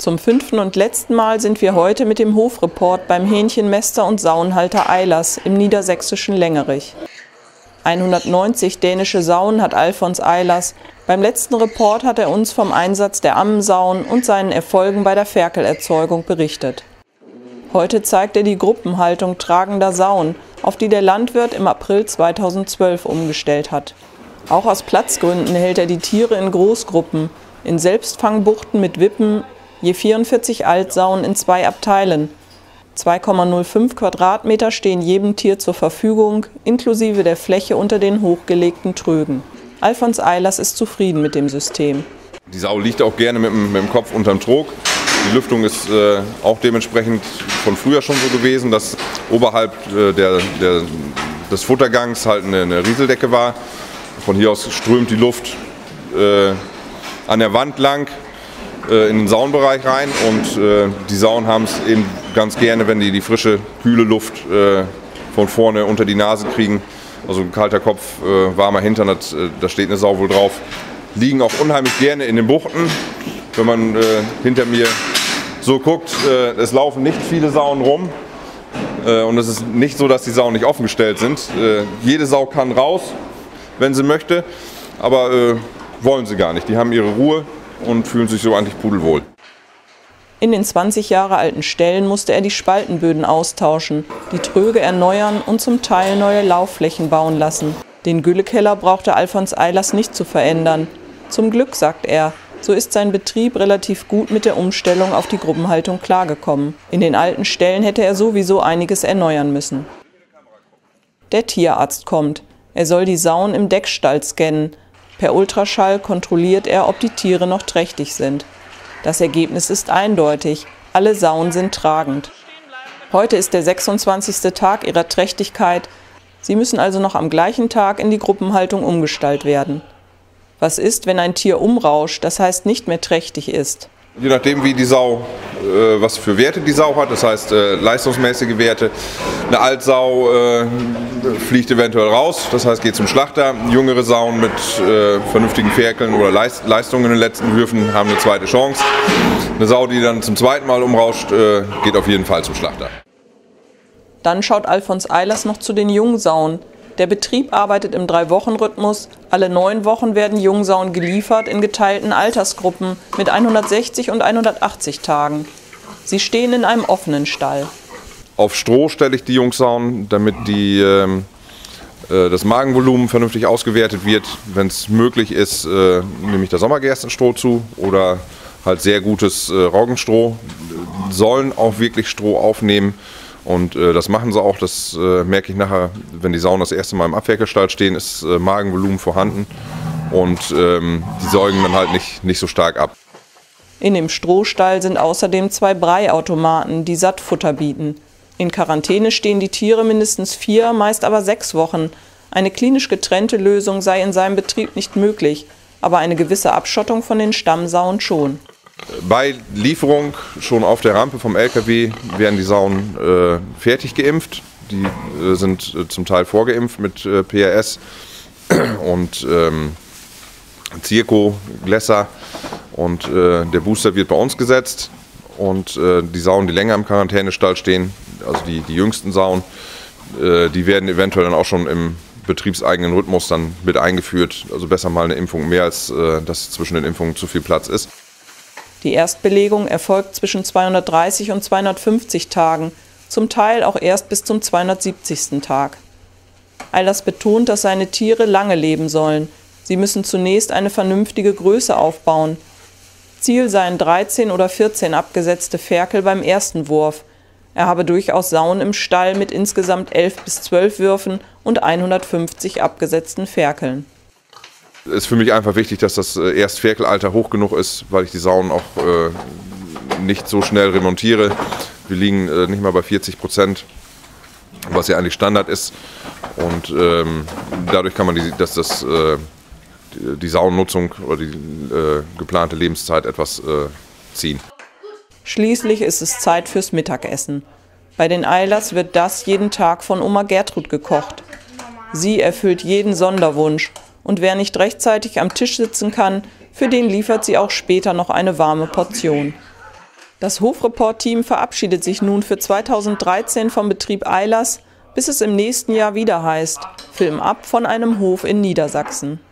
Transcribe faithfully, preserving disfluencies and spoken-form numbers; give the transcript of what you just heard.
Zum fünften und letzten Mal sind wir heute mit dem Hofreport beim Hähnchenmäster und Saunhalter Eilers im niedersächsischen Lengerich. hundertneunzig dänische Sauen hat Alfons Eilers. Beim letzten Report hat er uns vom Einsatz der Ammensauen und seinen Erfolgen bei der Ferkelerzeugung berichtet. Heute zeigt er die Gruppenhaltung tragender Sauen, auf die der Landwirt im April zweitausendzwölf umgestellt hat. Auch aus Platzgründen hält er die Tiere in Großgruppen, in Selbstfangbuchten mit Wippen, je vierundvierzig Altsauen in zwei Abteilen. zwei Komma null fünf Quadratmeter stehen jedem Tier zur Verfügung, inklusive der Fläche unter den hochgelegten Trögen. Alfons Eilers ist zufrieden mit dem System. Die Sau liegt auch gerne mit dem, mit dem Kopf unterm Trog. Die Lüftung ist äh, auch dementsprechend von früher schon so gewesen, dass oberhalb äh, der, der, des Futtergangs halt eine, eine Rieseldecke war. Von hier aus strömt die Luft äh, an der Wand lang äh, in den Saunbereich rein und äh, die Sauen haben es eben ganz gerne, wenn die die frische, kühle Luft äh, von vorne unter die Nase kriegen. Also ein kalter Kopf, äh, warmer Hintern, das, äh, da steht eine Sau wohl drauf. Liegen auch unheimlich gerne in den Buchten. Wenn man äh, hinter mir so guckt, äh, es laufen nicht viele Sauen rum. Äh, und es ist nicht so, dass die Sauen nicht offengestellt sind. Äh, jede Sau kann raus, wenn sie möchte, aber äh, wollen sie gar nicht. Die haben ihre Ruhe und fühlen sich so eigentlich pudelwohl. In den zwanzig Jahre alten Ställen musste er die Spaltenböden austauschen, die Tröge erneuern und zum Teil neue Laufflächen bauen lassen. Den Güllekeller brauchte Alfons Eilers nicht zu verändern. Zum Glück, sagt er, so ist sein Betrieb relativ gut mit der Umstellung auf die Gruppenhaltung klargekommen. In den alten Ställen hätte er sowieso einiges erneuern müssen. Der Tierarzt kommt. Er soll die Sauen im Deckstall scannen. Per Ultraschall kontrolliert er, ob die Tiere noch trächtig sind. Das Ergebnis ist eindeutig. Alle Sauen sind tragend. Heute ist der sechsundzwanzigste Tag ihrer Trächtigkeit. Sie müssen also noch am gleichen Tag in die Gruppenhaltung umgestellt werden. Was ist, wenn ein Tier umrauscht, das heißt nicht mehr trächtig ist? Je nachdem, wie die Sau, äh, was für Werte die Sau hat, das heißt äh, leistungsmäßige Werte. Eine Altsau äh, fliegt eventuell raus, das heißt geht zum Schlachter. Jüngere Sauen mit äh, vernünftigen Ferkeln oder Leist Leistungen in den letzten Würfen haben eine zweite Chance. Eine Sau, die dann zum zweiten Mal umrauscht, äh, geht auf jeden Fall zum Schlachter. Dann schaut Alfons Eilers noch zu den Jungsauen. Der Betrieb arbeitet im Drei-Wochen-Rhythmus. Alle neun Wochen werden Jungsauen geliefert in geteilten Altersgruppen mit hundertsechzig und hundertachtzig Tagen. Sie stehen in einem offenen Stall. Auf Stroh stelle ich die Jungsauen, damit die, äh, das Magenvolumen vernünftig ausgewertet wird. Wenn es möglich ist, äh, nehme ich das Sommergerstenstroh zu oder halt sehr gutes äh, Roggenstroh. Sollen auch wirklich Stroh aufnehmen. Und äh, das machen sie auch, das äh, merke ich nachher, wenn die Sauen das erste Mal im Abferkelstall stehen, ist äh, Magenvolumen vorhanden und ähm, die säugen dann halt nicht, nicht so stark ab. In dem Strohstall sind außerdem zwei Breiautomaten, die Sattfutter bieten. In Quarantäne stehen die Tiere mindestens vier, meist aber sechs Wochen. Eine klinisch getrennte Lösung sei in seinem Betrieb nicht möglich, aber eine gewisse Abschottung von den Stammsauen schon. Bei Lieferung schon auf der Rampe vom L K W werden die Sauen äh, fertig geimpft. Die äh, sind äh, zum Teil vorgeimpft mit äh, P R S und ähm, Zirko, Glässer und äh, der Booster wird bei uns gesetzt. Und äh, die Sauen, die länger im Quarantänestall stehen, also die, die jüngsten Sauen, äh, die werden eventuell dann auch schon im betriebseigenen Rhythmus dann mit eingeführt. Also besser mal eine Impfung mehr, als äh, dass zwischen den Impfungen zu viel Platz ist. Die Erstbelegung erfolgt zwischen zweihundertdreißig und zweihundertfünfzig Tagen, zum Teil auch erst bis zum zweihundertsiebzigsten Tag. Eilers betont, dass seine Tiere lange leben sollen. Sie müssen zunächst eine vernünftige Größe aufbauen. Ziel seien dreizehn oder vierzehn abgesetzte Ferkel beim ersten Wurf. Er habe durchaus Sauen im Stall mit insgesamt elf bis zwölf Würfen und hundertfünfzig abgesetzten Ferkeln. Es ist für mich einfach wichtig, dass das Erstferkelalter hoch genug ist, weil ich die Sauen auch äh, nicht so schnell remontiere. Wir liegen äh, nicht mal bei vierzig Prozent, was ja eigentlich Standard ist. Und ähm, dadurch kann man die, dass das, äh, die, die Sauennutzung oder die äh, geplante Lebenszeit etwas äh, ziehen. Schließlich ist es Zeit fürs Mittagessen. Bei den Eilers wird das jeden Tag von Oma Gertrud gekocht. Sie erfüllt jeden Sonderwunsch. Und wer nicht rechtzeitig am Tisch sitzen kann, für den liefert sie auch später noch eine warme Portion. Das Hofreport-Team verabschiedet sich nun für zweitausenddreizehn vom Betrieb Eilers, bis es im nächsten Jahr wieder heißt: Film ab von einem Hof in Niedersachsen.